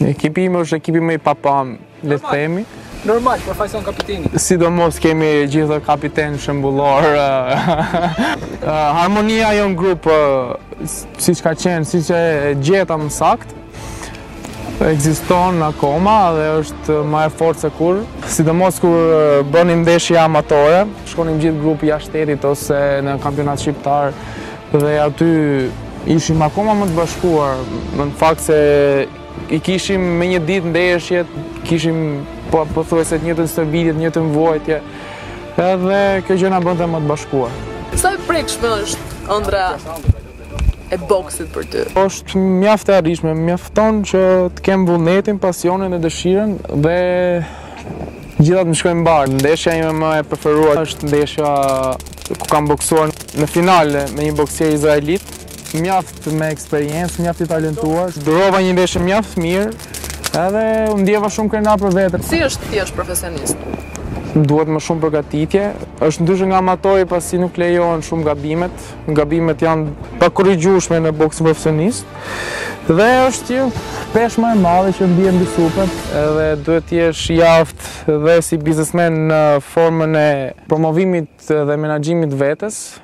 Ekipi im është ekipi më i papam, le të themi. Normal, profesion kapiteni. Sidomos kemi gjithë kapiten shembullor. Harmonia jo në grup, siç ka qenë, siç e gjetëm sakt, ekziston akoma dhe është më e fortë se kur. Sidomos kur bënim ndeshje amatore, shkonim gjithë grupi jashtë shtetit ose në kampionat shqiptar dhe aty ishim akoma më të bashkuar. Në fakt se i kishim me një ditë ndeshjet, kishim pothuajse të njëjtën stërvitje, të njëjtën vuajtje, edhe kjo gjë na bënte më të bashkuar. Sa e prekshme është ëndra e boksit për ty? Është mjaft e arritshme, mjafton që të kem vullnetin, pasionin dhe dëshirën dhe gjithat më shkojnë mbar. Ndeshja ime më e preferuar është ndeshja ku kam boksuar në finale me një boksier izraelit, mjaft me eksperiencë, mjaft i talentuar. Durova një ndeshje mjaft mirë, edhe u ndjeva shumë krenar për veten. Si është ti është profesionist? Duhet më shumë përgatitje. Është ndryshe nga amatori pasi nuk lejohen shumë gabimet. Gabimet janë pa korrigjueshme në boksin profesionist. Dhe është një peshë më e madhe që mbie mbi supet, edhe duhet të jesh i aftë dhe si biznesmen në formën e promovimit dhe menaxhimit vetes.